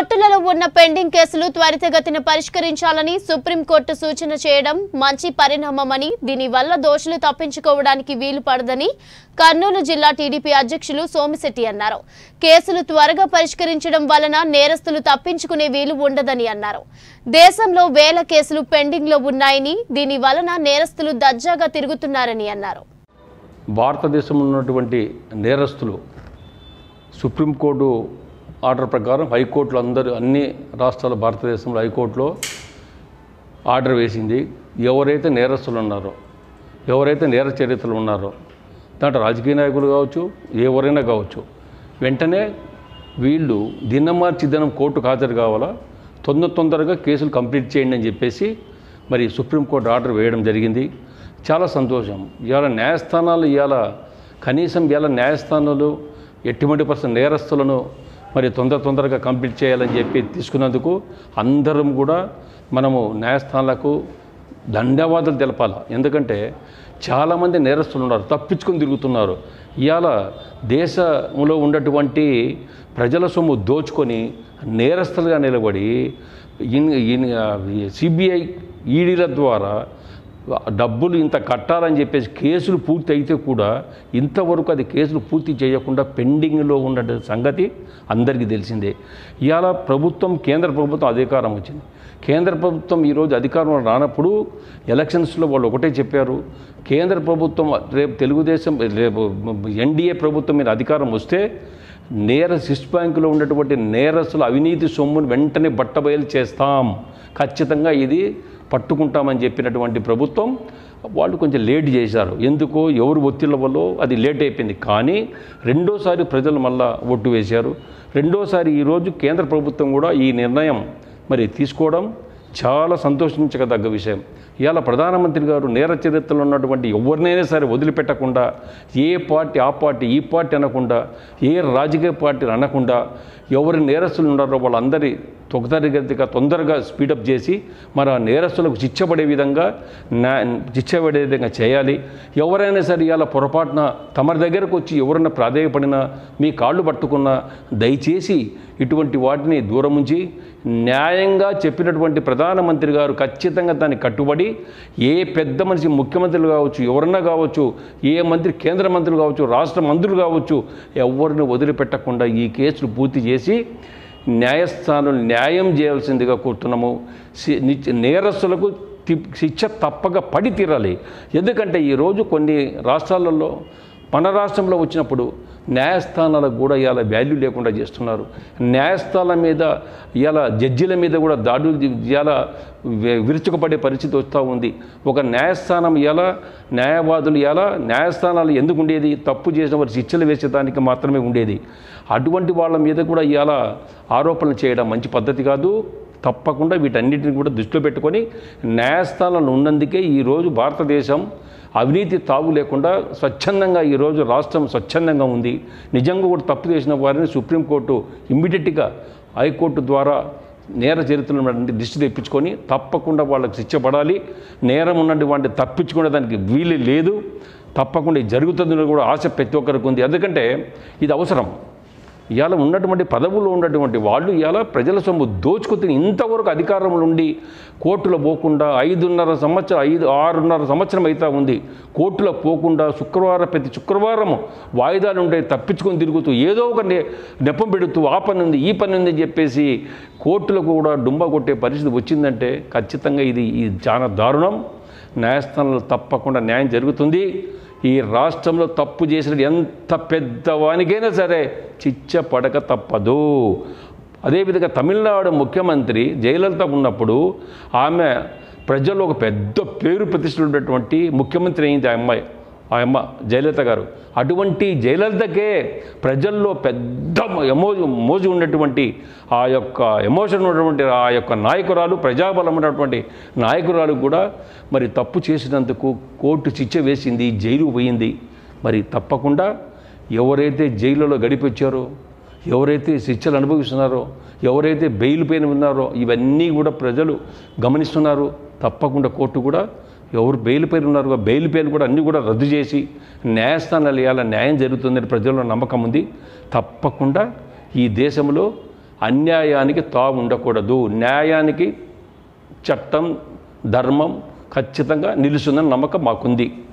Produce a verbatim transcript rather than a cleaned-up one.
కోర్టులలో ఉన్న పెండింగ్ కేసులు త్వరితగతిన పరిష్కరించాలని సుప్రీంకోర్టు సూచన చేయడం మంచి పరిణామమని, దీనివల్ల దోషులు తప్పించుకోవడానికి వీలు పడదని కర్నూలు జిల్లా టీడీపీ అధ్యక్షులు సోమిశెట్టి అన్నారు. కేసులు త్వరగా పరిష్కరించడం వలన నేరస్తులు తప్పించుకునే వీలు ఉండదని అన్నారు. దేశంలో వేల కేసులు పెండింగ్ లో ఉన్నాయని, దీని వలన నేరస్తులు దర్జాగా తిరుగుతున్నారని అన్నారు. భారతదేశంలో ఉన్నటువంటి నేరస్తులు సుప్రీంకోర్టు ఆర్డర్ ప్రకారం హైకోర్టులో అందరూ అన్ని రాష్ట్రాల భారతదేశంలో హైకోర్టులో ఆర్డర్ వేసింది. ఎవరైతే నేరస్తులు ఉన్నారో, ఎవరైతే నేర చరిత్రలు ఉన్నారో, దాంట్లో రాజకీయ నాయకులు కావచ్చు, ఎవరైనా కావచ్చు, వెంటనే వీళ్ళు దినమార్చి దినం కోర్టుకు హాజరు కావాలా, తొందర తొందరగా కేసులు కంప్లీట్ చేయండి అని చెప్పేసి మరి సుప్రీంకోర్టు ఆర్డర్ వేయడం జరిగింది. చాలా సంతోషం. ఇవాళ న్యాయస్థానాలు ఇవాళ కనీసం ఇవాళ న్యాయస్థానాలు ఎటువంటి పర్సెంట్ నేరస్తులను మరి తొందర తొందరగా కంప్లీట్ చేయాలని చెప్పి తీసుకున్నందుకు అందరం కూడా మనము న్యాయస్థానాలకు ధన్యవాదాలు తెలపాలి. ఎందుకంటే చాలామంది నేరస్తులు ఉన్నారు, తప్పించుకొని తిరుగుతున్నారు. ఇవాళ దేశంలో ఉన్నటువంటి ప్రజల సొమ్ము దోచుకొని నేరస్తులుగా నిలబడి సిబిఐ ఈడీల ద్వారా డబ్బులు ఇంత కట్టాలని చెప్పేసి కేసులు పూర్తి అయితే కూడా ఇంతవరకు అది కేసులు పూర్తి చేయకుండా పెండింగ్లో ఉన్న సంగతి అందరికీ తెలిసిందే. ఇవాళ ప్రభుత్వం కేంద్ర ప్రభుత్వం అధికారం వచ్చింది. కేంద్ర ప్రభుత్వం ఈరోజు అధికారంలో రానప్పుడు ఎలక్షన్స్లో వాళ్ళు ఒకటే చెప్పారు, కేంద్ర ప్రభుత్వం రేపు తెలుగుదేశం రేపు ఎన్డీఏ ప్రభుత్వం మీద అధికారం వస్తే నేర సిస్ట్ బ్యాంకులో ఉన్నటువంటి నేరస్తుల అవినీతి సొమ్మును వెంటనే బట్టబయలు చేస్తాం, ఖచ్చితంగా ఇది పట్టుకుంటామని చెప్పినటువంటి ప్రభుత్వం వాళ్ళు కొంచెం లేట్ చేశారు. ఎందుకో ఎవరు ఒత్తిళ్ల వల్ల అది లేట్ అయిపోయింది. కానీ రెండోసారి ప్రజలు మళ్ళా ఓటు వేశారు. రెండోసారి ఈరోజు కేంద్ర ప్రభుత్వం కూడా ఈ నిర్ణయం మరి తీసుకోవడం చాలా సంతోషించదగ్గ విషయం. ఇవాళ ప్రధానమంత్రి గారు నేర చరిత్రలో ఉన్నటువంటి ఎవరినైనా సరే వదిలిపెట్టకుండా, ఏ పార్టీ ఆ పార్టీ ఈ పార్టీ అనకుండా, ఏ రాజకీయ పార్టీని అనకుండా, ఎవరి నేరస్తులు ఉన్నారో వాళ్ళందరి తొగతరిగతిగా తొందరగా స్పీడప్ చేసి మరి ఆ నేరస్తులకు శిక్ష పడే విధంగా శిక్ష పడే విధంగా చేయాలి. ఎవరైనా సరే ఇవాళ పొరపాటున తమ దగ్గరకు వచ్చి ఎవరైనా ప్రాధేయపడినా, మీ కాళ్ళు పట్టుకున్నా దయచేసి ఇటువంటి వాటిని దూరం ఉంచి న్యాయంగా చెప్పినటువంటి ప్రధానమంత్రి గారు ఖచ్చితంగా దాన్ని కట్టుబడి ఏ పెద్ద మనిషి ముఖ్యమంత్రులు కావచ్చు, ఎవరన్నా కావచ్చు, ఏ మంత్రి కేంద్ర మంత్రులు కావచ్చు, రాష్ట్ర మంత్రులు కావచ్చు, ఎవరిని వదిలిపెట్టకుండా ఈ కేసులు పూర్తి చేసి న్యాయస్థానం న్యాయం చేయాల్సిందిగా కోరుతున్నాము. నేరస్తులకు శిక్ష తప్పక పడి తీరాలి. ఎందుకంటే ఈరోజు కొన్ని రాష్ట్రాలలో మన రాష్ట్రంలో వచ్చినప్పుడు న్యాయస్థానాలకు కూడా ఇవాళ వాల్యూ లేకుండా చేస్తున్నారు. న్యాయస్థానాల మీద ఇవాళ జడ్జిల మీద కూడా దాడులు ఇవాళ విరుచుకుపడే పరిస్థితి వస్తూ ఉంది. ఒక న్యాయస్థానం ఇవాళ న్యాయవాదులు ఇవాళ న్యాయస్థానాలు ఎందుకు ఉండేది, తప్పు చేసిన వారు శిక్షలు వేసేదానికి మాత్రమే ఉండేది. అటువంటి వాళ్ళ మీద కూడా ఇవాళ ఆరోపణలు చేయడం మంచి పద్ధతి కాదు. తప్పకుండా వీటన్నిటిని కూడా దృష్టిలో పెట్టుకొని న్యాయస్థానాలు ఉన్నందుకే ఈరోజు భారతదేశం అవినీతి తావు లేకుండా స్వచ్ఛందంగా ఈరోజు రాష్ట్రం స్వచ్ఛందంగా ఉంది. నిజంగా కూడా తప్పు చేసిన వారిని సుప్రీంకోర్టు ఇమ్మీడియట్గా హైకోర్టు ద్వారా నేర చరిత్రను దృష్టి తెప్పించుకొని తప్పకుండా వాళ్ళకి శిక్ష పడాలి. నేరం ఉన్నటువంటి తప్పించుకునే దానికి వీలు లేదు. తప్పకుండా ఇది జరుగుతుందని కూడా ఆశ ప్రతి ఒక్కరికి ఉంది. ఎందుకంటే ఇది అవసరం. ఇవాళ ఉన్నటువంటి పదవుల్లో ఉన్నటువంటి వాళ్ళు ఇవాళ ప్రజల సొమ్ము దోచుకుని ఇంతవరకు అధికారంలో ఉండి కోర్టులో పోకుండా ఐదున్నర సంవత్సరం ఐదు ఆరున్నర సంవత్సరం అవుతా ఉంది. కోర్టులో పోకుండా శుక్రవారం ప్రతి శుక్రవారం వాయిదాలు ఉండే తప్పించుకొని తిరుగుతూ ఏదో ఒక నెపం పెడుతూ ఆ పని ఉంది ఈ పని ఉంది అని చెప్పేసి కోర్టులకు కూడా డుంబ కొట్టే పరిస్థితి వచ్చిందంటే ఖచ్చితంగా ఇది ఇది చాలా దారుణం. న్యాయస్థానంలో తప్పకుండా న్యాయం జరుగుతుంది. ఈ రాష్ట్రంలో తప్పు చేసిన ఎంత పెద్దవానికైనా సరే శిక్ష పడక తప్పదు. అదేవిధంగా తమిళనాడు ముఖ్యమంత్రి జయలలిత ఉన్నప్పుడు ఆమె ప్రజల్లో ఒక పెద్ద పేరు ప్రతిష్టలు ఉన్నటువంటి ముఖ్యమంత్రి అయింది ఆ అమ్మాయి ఆ అమ్మ జయలలిత గారు. అటువంటి జయలలితకే ప్రజల్లో పెద్ద ఎమో మోజు ఉన్నటువంటి ఆ యొక్క ఎమోషన్ ఉన్నటువంటి ఆ యొక్క నాయకురాలు, ప్రజాబలం ఉన్నటువంటి నాయకురాలు కూడా మరి తప్పు చేసినందుకు కోర్టు శిక్ష వేసింది, జైలు పోయింది. మరి తప్పకుండా ఎవరైతే జైలులో గడిపొచ్చారో, ఎవరైతే శిక్షలు అనుభవిస్తున్నారో, ఎవరైతే బెయిల్ పైన ఉన్నారో ఇవన్నీ కూడా ప్రజలు గమనిస్తున్నారు. తప్పకుండా కోర్టు కూడా ఎవరు బెయిల్ పైన ఉన్నారో బెయిల్ పైన కూడా అన్నీ కూడా రద్దు చేసి న్యాయస్థానాలు వేయాల న్యాయం జరుగుతుందని ప్రజల్లో నమ్మకం ఉంది. తప్పకుండా ఈ దేశంలో అన్యాయానికి తావు ఉండకూడదు. న్యాయానికి చట్టం ధర్మం ఖచ్చితంగా నిలుస్తుందని నమ్మకం మాకుంది.